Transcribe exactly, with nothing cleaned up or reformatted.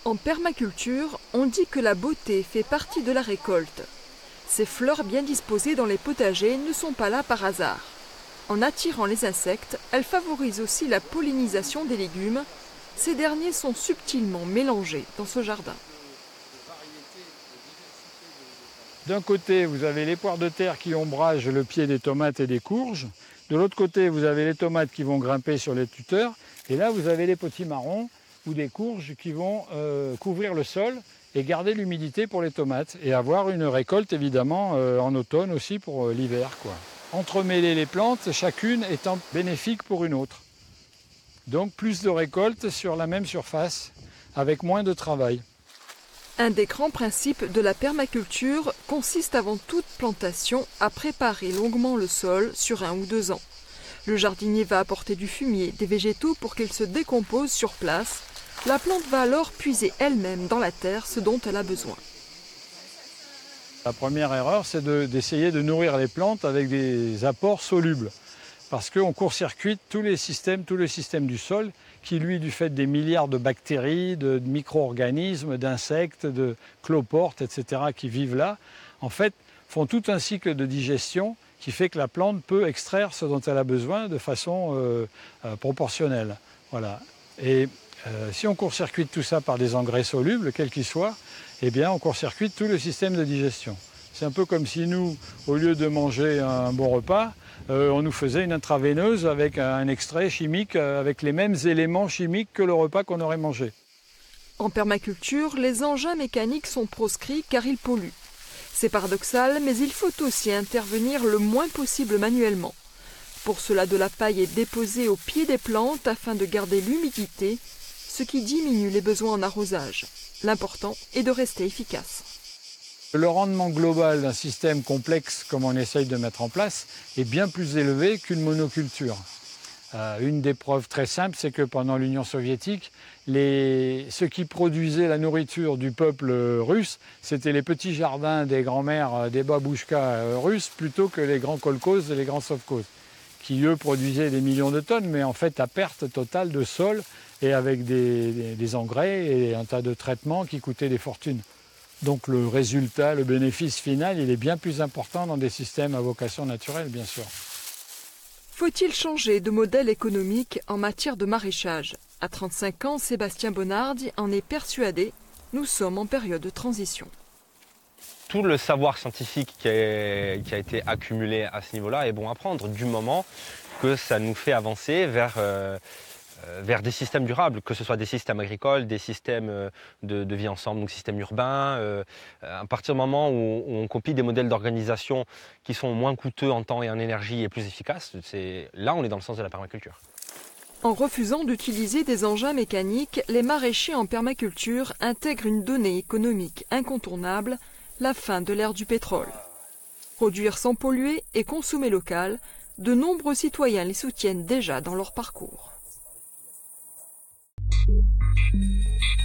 En permaculture, on dit que la beauté fait partie de la récolte. Ces fleurs bien disposées dans les potagers ne sont pas là par hasard. En attirant les insectes, elles favorisent aussi la pollinisation des légumes. Ces derniers sont subtilement mélangés dans ce jardin. D'un côté, vous avez les poires de terre qui ombragent le pied des tomates et des courges. De l'autre côté, vous avez les tomates qui vont grimper sur les tuteurs. Et là, vous avez les potimarrons ou des courges qui vont euh, couvrir le sol et garder l'humidité pour les tomates. Et avoir une récolte, évidemment, euh, en automne aussi pour euh, l'hiver, quoi. Entremêler les plantes, chacune étant bénéfique pour une autre. Donc plus de récoltes sur la même surface, avec moins de travail. Un des grands principes de la permaculture consiste avant toute plantation à préparer longuement le sol sur un ou deux ans. Le jardinier va apporter du fumier, des végétaux pour qu'ils se décomposent sur place. La plante va alors puiser elle-même dans la terre ce dont elle a besoin. La première erreur, c'est de, d'essayer de nourrir les plantes avec des apports solubles. Parce qu'on court-circuite tous les systèmes, tout le système du sol, qui lui, du fait des milliards de bactéries, de, de micro-organismes, d'insectes, de cloportes, et cetera, qui vivent là, en fait, font tout un cycle de digestion qui fait que la plante peut extraire ce dont elle a besoin de façon euh, euh, proportionnelle. Voilà. Et euh, si on court-circuite tout ça par des engrais solubles, quels qu'ils soient, eh bien, on court-circuite tout le système de digestion. C'est un peu comme si nous, au lieu de manger un bon repas, euh, on nous faisait une intraveineuse avec un extrait chimique, euh, avec les mêmes éléments chimiques que le repas qu'on aurait mangé. En permaculture, les engins mécaniques sont proscrits car ils polluent. C'est paradoxal, mais il faut aussi intervenir le moins possible manuellement. Pour cela, de la paille est déposée au pied des plantes afin de garder l'humidité, ce qui diminue les besoins en arrosage. L'important est de rester efficace. Le rendement global d'un système complexe comme on essaye de mettre en place est bien plus élevé qu'une monoculture. Euh, une des preuves très simples, c'est que pendant l'Union soviétique, les... ce qui produisait la nourriture du peuple russe, c'était les petits jardins des grands-mères, des babouchkas russes, plutôt que les grands kolkhozes et les grands sovkhozes, qui eux produisaient des millions de tonnes, mais en fait à perte totale de sol et avec des, des, des engrais et un tas de traitements qui coûtaient des fortunes. Donc le résultat, le bénéfice final, il est bien plus important dans des systèmes à vocation naturelle, bien sûr. Faut-il changer de modèle économique en matière de maraîchage? À trente-cinq ans, Sébastien Bonardi en est persuadé. Nous sommes en période de transition. Tout le savoir scientifique qui a, qui a été accumulé à ce niveau-là est bon à prendre, du moment que ça nous fait avancer vers... Euh, vers des systèmes durables, que ce soit des systèmes agricoles, des systèmes de, de vie ensemble, donc systèmes urbains. Euh, à partir du moment où, où on copie des modèles d'organisation qui sont moins coûteux en temps et en énergie et plus efficaces, c'est, là on est dans le sens de la permaculture. En refusant d'utiliser des engins mécaniques, les maraîchers en permaculture intègrent une donnée économique incontournable, la fin de l'ère du pétrole. Produire sans polluer et consommer local, de nombreux citoyens les soutiennent déjà dans leur parcours. Thank you.